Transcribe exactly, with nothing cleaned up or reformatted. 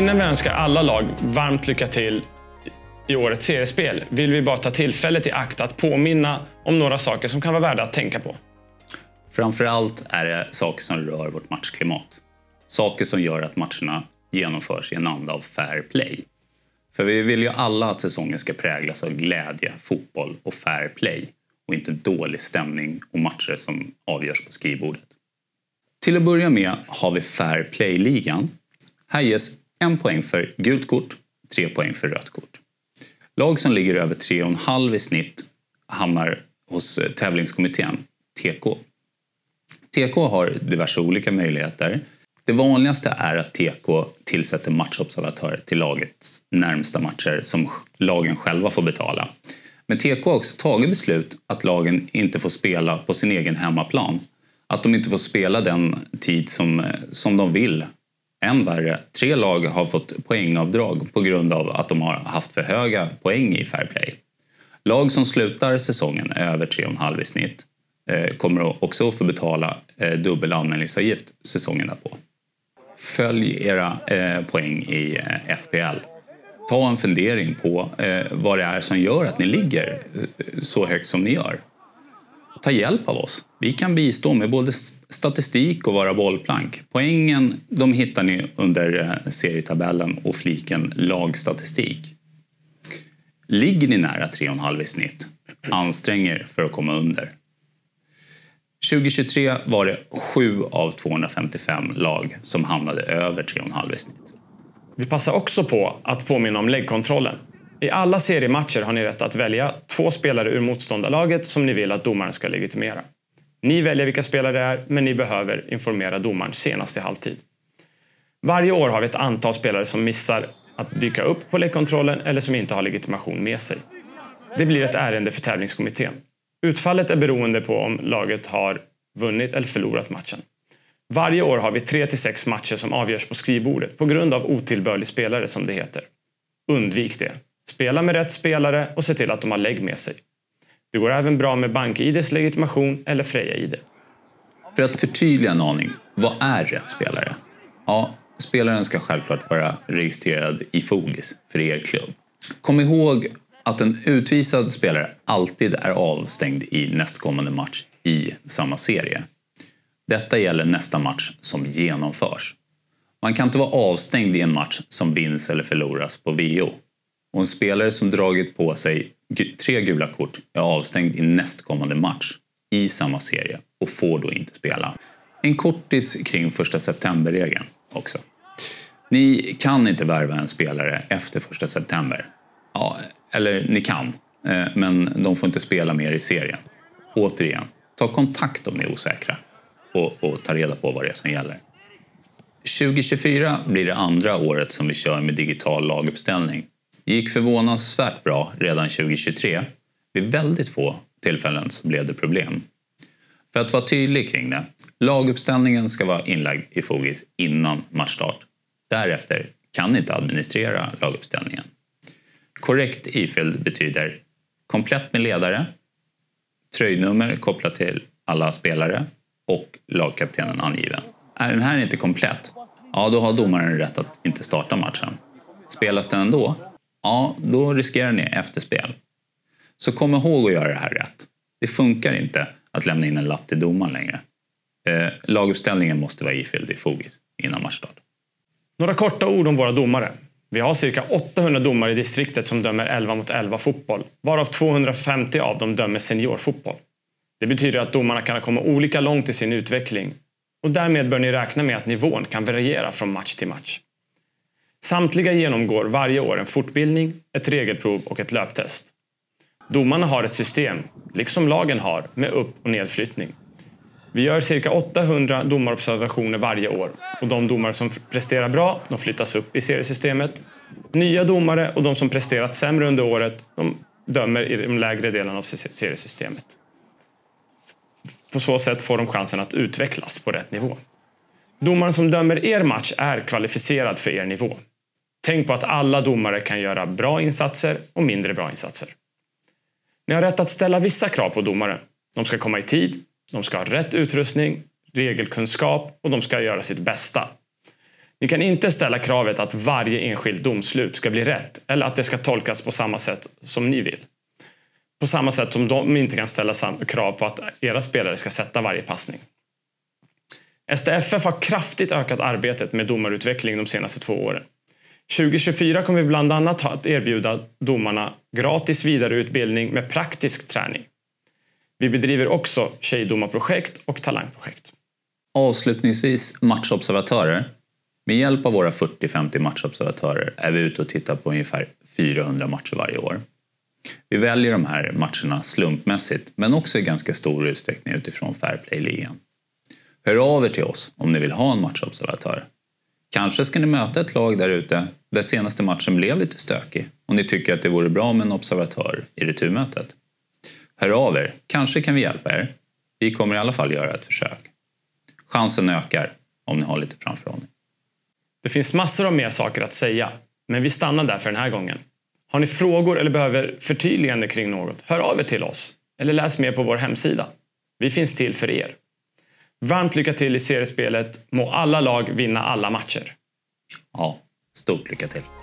Innan vi önskar alla lag varmt lycka till i årets seriespel vill vi bara ta tillfället i akt att påminna om några saker som kan vara värda att tänka på. Framförallt är det saker som rör vårt matchklimat. Saker som gör att matcherna genomförs i en anda av fair play. För vi vill ju alla att säsongen ska präglas av glädje, fotboll och fair play. Och inte dålig stämning och matcher som avgörs på skrivbordet. Till att börja med har vi fair play-ligan. Här ges en poäng för gult kort, tre poäng för rött kort. Lag som ligger över tre komma fem i snitt hamnar hos tävlingskommittén, T K. T K har diverse olika möjligheter. Det vanligaste är att T K tillsätter matchobservatörer till lagets närmsta matcher som lagen själva får betala. Men T K har också tagit beslut att lagen inte får spela på sin egen hemmaplan. Att de inte får spela den tid som, som de vill. Än värre, tre lag har fått poängavdrag på grund av att de har haft för höga poäng i fair play. Lag som slutar säsongen över tre komma fem i snitt eh, kommer också att få betala eh, dubbel anmälningsavgift säsongen därpå. Följ era eh, poäng i eh, F P L. Ta en fundering på eh, vad det är som gör att ni ligger eh, så högt som ni gör. Ta hjälp av oss. Vi kan bistå med både statistik och våra bollplank. Poängen de hittar ni under serietabellen och fliken lagstatistik. Ligger ni nära tre komma fem i snitt, ansträng er för att komma under. tjugo tjugotre var det sju av tvåhundrafemtiofem lag som hamnade över tre komma fem i snitt. Vi passar också på att påminna om läggkontrollen. I alla seriematcher har ni rätt att välja två spelare ur motståndarlaget som ni vill att domaren ska legitimera. Ni väljer vilka spelare det är, men ni behöver informera domaren senast i halvtid. Varje år har vi ett antal spelare som missar att dyka upp på läggkontrollen eller som inte har legitimation med sig. Det blir ett ärende för tävlingskommittén. Utfallet är beroende på om laget har vunnit eller förlorat matchen. Varje år har vi tre till sex matcher som avgörs på skrivbordet på grund av otillbörlig spelare som det heter. Undvik det. Spela med rätt spelare och se till att de har lägg med sig. Det går även bra med BankI D:s legitimation eller Freja I D. För att förtydliga en aning, vad är rätt spelare? Ja, spelaren ska självklart vara registrerad i Fogis för er klubb. Kom ihåg att en utvisad spelare alltid är avstängd i nästkommande match i samma serie. Detta gäller nästa match som genomförs. Man kan inte vara avstängd i en match som vinns eller förloras på V O. Och en spelare som dragit på sig tre gula kort är avstängd i nästkommande match i samma serie och får då inte spela. En kortis kring första september-regeln också. Ni kan inte värva en spelare efter första september. Ja, eller ni kan, men de får inte spela mer i serien. Återigen, ta kontakt om ni är osäkra och, och ta reda på vad det är som gäller. tjugo tjugofyra blir det andra året som vi kör med digital laguppställning. Det gick förvånansvärt bra redan tjugo tjugotre. Vid väldigt få tillfällen så blev det problem. För att vara tydlig kring det, laguppställningen ska vara inlagd i Fogis innan matchstart. Därefter kan ni inte administrera laguppställningen. Korrekt ifylld betyder komplett med ledare, tröjnummer kopplat till alla spelare och lagkaptenen angiven. Är den här inte komplett, ja då har domaren rätt att inte starta matchen. Spelas den ändå, ja då riskerar ni efterspel. Så kom ihåg att göra det här rätt. Det funkar inte att lämna in en lapp till domaren längre. Eh, laguppställningen måste vara ifylld i Fogis innan matchstart. Några korta ord om våra domare. Vi har cirka åttahundra domare i distriktet som dömer elva mot elva fotboll, varav tvåhundrafemtio av dem dömer seniorfotboll. Det betyder att domarna kan komma olika långt i sin utveckling och därmed bör ni räkna med att nivån kan variera från match till match. Samtliga genomgår varje år en fortbildning, ett regelprov och ett löptest. Domarna har ett system, liksom lagen har, med upp- och nedflyttning. Vi gör cirka åttahundra domarobservationer varje år och de domare som presterar bra, de flyttas upp i seriesystemet. Nya domare och de som presterat sämre under året, de dömer i de lägre delarna av seriesystemet. På så sätt får de chansen att utvecklas på rätt nivå. Domaren som dömer er match är kvalificerad för er nivå. Tänk på att alla domare kan göra bra insatser och mindre bra insatser. Ni har rätt att ställa vissa krav på domaren. De ska komma i tid, de ska ha rätt utrustning, regelkunskap och de ska göra sitt bästa. Ni kan inte ställa kravet att varje enskilt domslut ska bli rätt eller att det ska tolkas på samma sätt som ni vill. På samma sätt som de inte kan ställa krav på att era spelare ska sätta varje passning. S D F F har kraftigt ökat arbetet med domarutveckling de senaste två åren. tjugo tjugofyra kommer vi bland annat ha att erbjuda domarna gratis vidareutbildning med praktisk träning. Vi bedriver också tjejdomarprojekt och talangprojekt. Avslutningsvis matchobservatörer. Med hjälp av våra fyrtio till femtio matchobservatörer är vi ute och tittar på ungefär fyrahundra matcher varje år. Vi väljer de här matcherna slumpmässigt men också i ganska stor utsträckning utifrån Fairplay-ligan. Hör av er till oss om ni vill ha en matchobservatör. Kanske ska ni möta ett lag där ute där senaste matchen blev lite stökig och ni tycker att det vore bra med en observatör i returmötet. Hör av er, kanske kan vi hjälpa er. Vi kommer i alla fall göra ett försök. Chansen ökar om ni har lite framförhållning. Det finns massor av mer saker att säga, men vi stannar där för den här gången. Har ni frågor eller behöver förtydligande kring något, hör av er till oss eller läs mer på vår hemsida. Vi finns till för er. Varmt lycka till i seriespelet, må alla lag vinna alla matcher. Ja, stort lycka till.